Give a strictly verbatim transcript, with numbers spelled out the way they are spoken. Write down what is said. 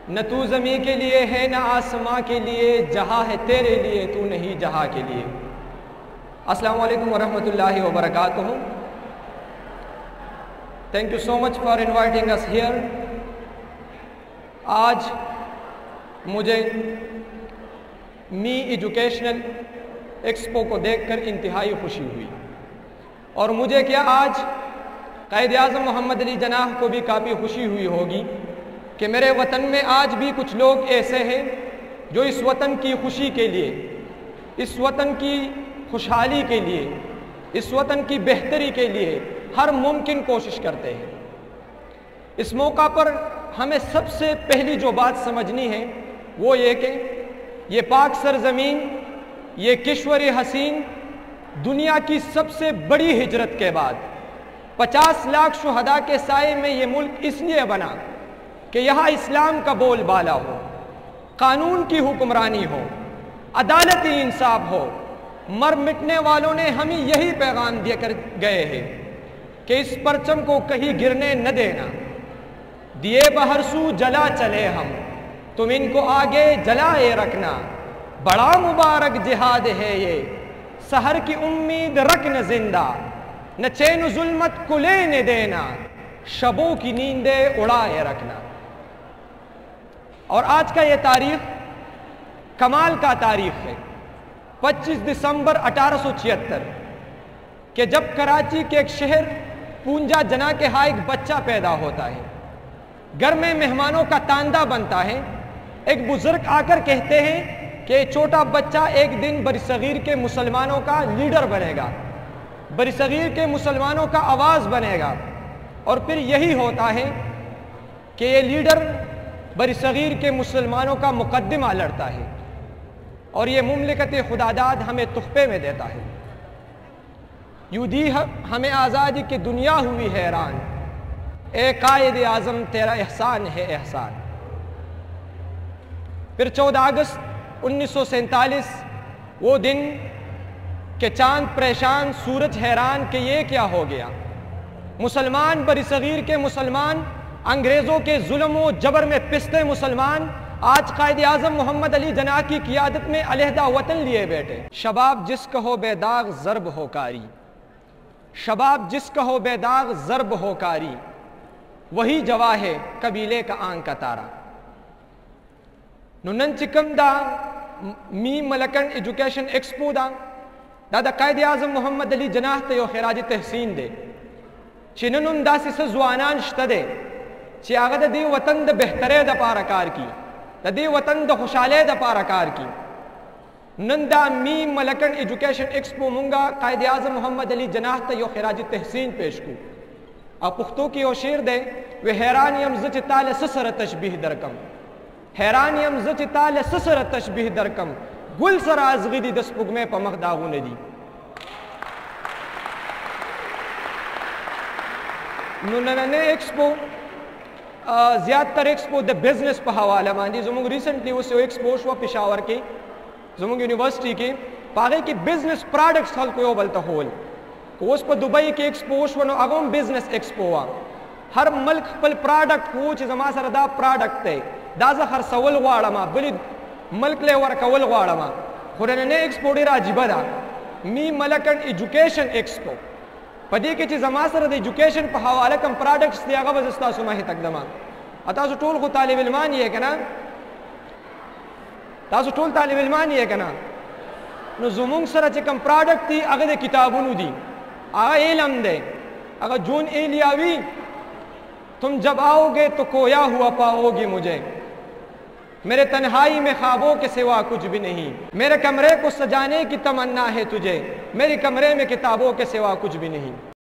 نہ تو زمین کے لیے ہے نہ آسماں کے لیے، جہاں ہے تیرے لیے تو نہیں جہاں کے لیے۔ السلام علیکم ورحمۃ اللہ وبرکاتہ۔ Thank you so much for inviting us here. آج مجھے می ایجوکیشنل ایکسپو کو دیکھ کر انتہائی خوشی ہوئی، اور مجھے کیا آج قائد اعظم محمد علی جناح کو بھی کافی خوشی ہوئی ہوگی کہ میرے وطن میں آج بھی کچھ لوگ ایسے ہیں جو اس وطن کی خوشی کے لیے، اس وطن کی خوشحالی کے لیے، اس وطن کی بہتری کے لیے ہر ممکن کوشش کرتے ہیں۔ اس موقع پر ہمیں سب سے پہلی جو بات سمجھنی ہے وہ یہ کہ یہ پاک سرزمین، یہ کشور حسین، دنیا کی سب سے بڑی ہجرت کے بعد پچاس لاکھ شہداء کے سائے میں یہ ملک اس لیے بنا کہ یہاں اسلام کا بول بالا ہو، قانون کی حکمرانی ہو، عدالتی انصاف ہو۔ مر مٹنے والوں نے ہمیں یہی پیغام دے کر گئے ہیں کہ اس پرچم کو کہیں گرنے نہ دینا، دیے بہر سو جلا چلے ہم، تم ان کو آگے جلائے رکھنا، بڑا مبارک جہاد ہے یہ، سحر کی امید رکھنا زندہ، نہ چین و ظلمت کو لینے دینا، شبوں کی نیندیں اڑائے رکھنا۔ اور آج کا یہ تاریخ کمال کا تاریخ ہے، پچیس دسمبر اٹھارہ سو چھہتر، کہ جب کراچی کے ایک شہر پونجا جنا کے ہاں ایک بچہ پیدا ہوتا ہے، گھر میں مہمانوں کا تاندہ بنتا ہے۔ ایک بزرگ آ کر کہتے ہیں کہ یہ چھوٹا بچہ ایک دن برصغیر کے مسلمانوں کا لیڈر بنے گا، برصغیر کے مسلمانوں کا آواز بنے گا، اور پھر یہی ہوتا ہے کہ یہ لیڈر برصغیر کے مسلمانوں کا مقدمہ لڑتا ہے، اور یہ مملکت خداداد ہمیں تحفے میں دیتا ہے۔ یوں دی ہمیں آزادی کی دنیا ہوئی حیران، اے قائد اعظم تیرا احسان ہے احسان۔ پھر چودہ اگست انیس سو سینتالیس، وہ دن کہ چاند پریشان سورج حیران کہ یہ کیا ہو گیا، مسلمان برصغیر کے مسلمان انگریزوں کے ظلم و جبر میں پستے مسلمان آج قائد اعظم محمد علی جناح کی قیادت میں علیحدہ وطن لیے بیٹھے۔ شباب جس کا ہو بے داغ ضرب ہو کاری، شباب جس کا ہو بے داغ ضرب ہو کاری، وہی جواہ ہے قبیلے کا آنکھ کا تارا۔ ننن چکم دا می ملکن ایجوکیشن ایکسپو دا دا دا قائد اعظم محمد علی جناح تے یو خراج تحسین دے، چی ننن دا سی سزوانان شتا دے چی آگا دا دی وطن دا بہترے دا پارکار کی، دا دی وطن دا خوشالے دا پارکار کی۔ نن دا می ملکن ایجوکیشن ایکسپو منگا قائد اعظم محمد علی جناح تے یو خراج تحسین پیش کو، اور پختو کی یو شیر دے وہ حیران یم زچ تال سسر تشبیح درکم، حیران یم زچ تال سسر تشبیح درکم، گل سر ازغی دی دس پگمے پا مغداغو ندی۔ نننے ایکسپو زیادہ تر ایکسپو دا بزنس پا حوالہ ماندی، زمونگ ریسنٹلی اس ایکسپو شوا پشاور کی زمونگ یونیورسٹی کی پاگے کی بزنس پراڈکٹس حل کوئی بلتا ہول، کو اس پا دبئی کی ایکسپو شوا نو اگم بزنس ایکسپو آ، ہر ملک پل پراڈکٹ ہو چیز ہما سر دا پراڈکٹ تے دازا ہر سول غوارا ما بلی ملک لے ورکول غوارا ما خورننے ایکسپو ڈی راجبہ دا می ملکن ایجوکیشن ایکسپو پدی کے چیز ہما سر دا ایجوکیشن پا حوالہ کم پراڈکٹس دی آگا وزستا سماہی تک دما اتاسو ٹول خود طالب علمان یہ ہے کنا، تاسو ٹول طالب علمان یہ ہے کنا، نو زمونگ سر چکم پراڈکٹ دی اگر دے کتابونو دی آگا علم دے، اگر جون ایلیاوی تم جب آؤ گے تو کویا ہوا پاؤ گی مجھے، میرے تنہائی میں خوابوں کے سوا کچھ بھی نہیں، میرے کمرے کو سجانے کی تمنا ہے تجھے، میری کمرے میں کتابوں کے سوا کچھ بھی نہیں۔